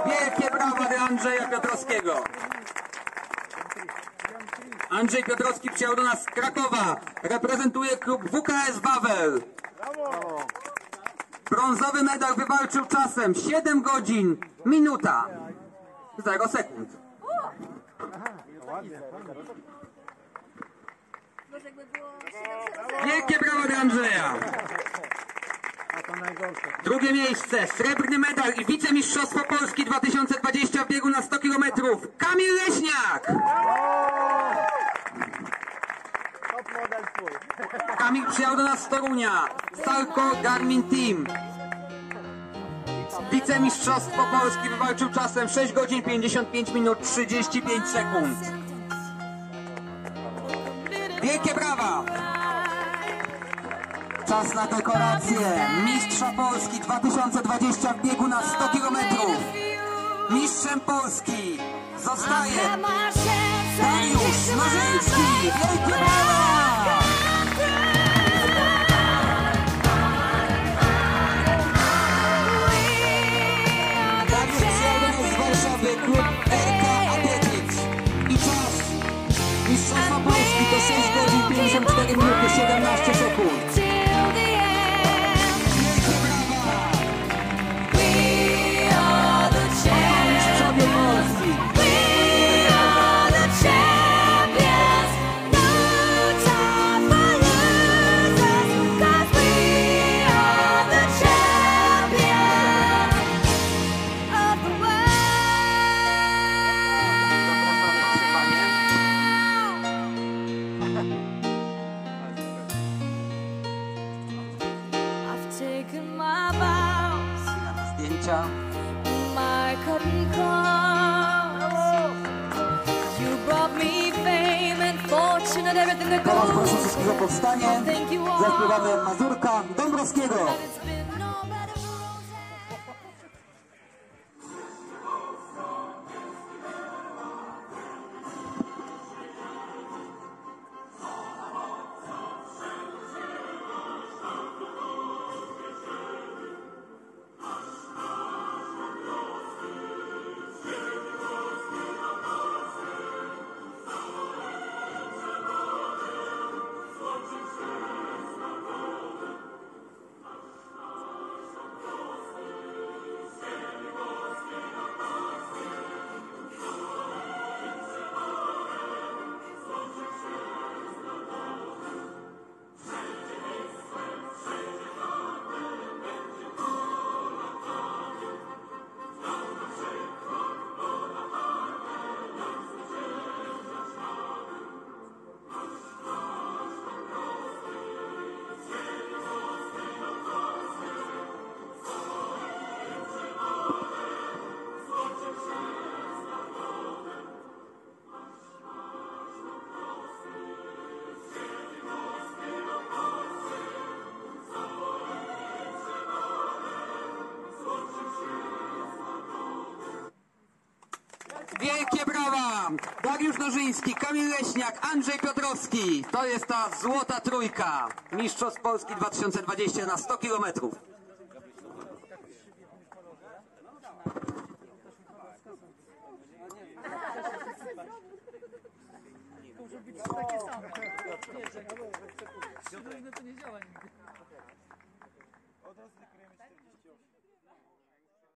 Wielkie brawa dla Andrzeja Piotrowskiego. Andrzej Piotrowski przyjechał do nas z Krakowa. Reprezentuje klub WKS Wawel. Brązowy medal wywalczył czasem 7 godzin, minuta, 0 sekund. Wielkie brawo dla Andrzeja. Drugie miejsce, srebrny medal i wicemistrzostwo Polski 2020 w biegu na 100 km. Kamil Leśniak. Kamil przyjechał do nas z Torunia. Salco Garmin Team. Wicemistrzostwo Polski wywalczył czasem 6 godzin 55 minut 35 sekund. Wielkie brawa! Czas na dekorację. Mistrza Polski 2020 w biegu na 100 km. Mistrzem Polski zostaje Dariusz Nożyński. Wielkie brawa! Dariusz przyjechał do nas z Warszawy, klub RK Athletics. I czas Mistrzostwa Polski to 6 godzin 54 minuty 17 sekund. Zdjęcia. Teraz proszę wszystkich o powstanie. Zaśpiewamy Mazurka Dąbrowskiego. Wielkie brawa! Dariusz Nożyński, Kamil Leśniak, Andrzej Piotrowski. To jest ta złota trójka Mistrzostw Polski 2020 na 100 km. To nie działa nigdy.